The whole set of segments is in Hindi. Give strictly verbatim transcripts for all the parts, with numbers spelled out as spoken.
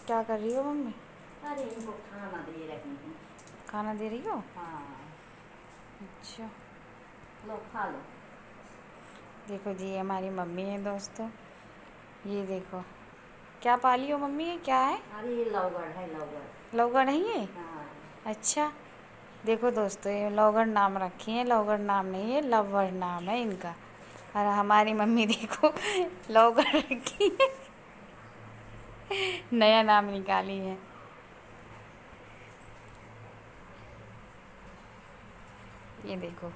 क्या कर रही हो मम्मी? अरे इनको खाना दे रही हूँ। खाना दे रही हो? हाँ। अच्छा, लो खा लो। देखो जी ये हमारी मम्मी है दोस्तों। ये देखो क्या पाली हो मम्मी, ये क्या है? अरे ये लवगड़ है, लवगड़। लवगड़ है ये? हाँ। अच्छा, देखो दोस्तों ये लवगड़ नाम रखी है, लवगड़ नाम नहीं है, लवगड़ नाम है इनका। और हमारी मम्मी देखो लवगड़ रखी है, नया नाम निकाली है। ये देखो,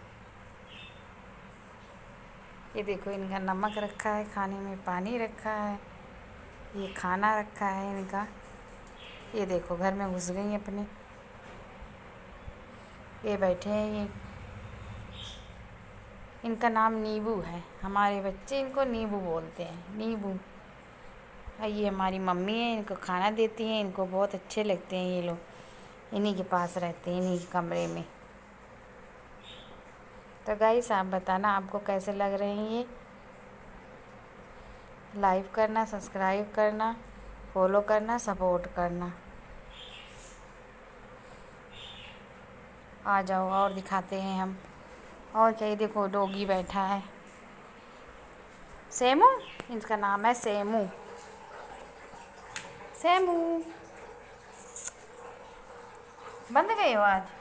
ये देखो इनका नमक रखा है, खाने में पानी रखा है, ये खाना रखा है इनका। ये देखो घर में घुस गई अपने, ये बैठे हैं। ये इनका नाम नींबू है, हमारे बच्चे इनको नींबू बोलते हैं, नींबू। और ये हमारी मम्मी है, इनको खाना देती हैं, इनको बहुत अच्छे लगते हैं ये लोग, इन्हीं के पास रहते हैं, इन्हीं के कमरे में। तो गाइस आप बताना आपको कैसे लग रहे हैं ये। लाइक करना, सब्सक्राइब करना, फॉलो करना, सपोर्ट करना। आ जाओ और दिखाते हैं हम। और क्या, ये देखो डॉगी बैठा है, सेमू, इसका नाम है सेमू। सेमू बंद गए हो आज?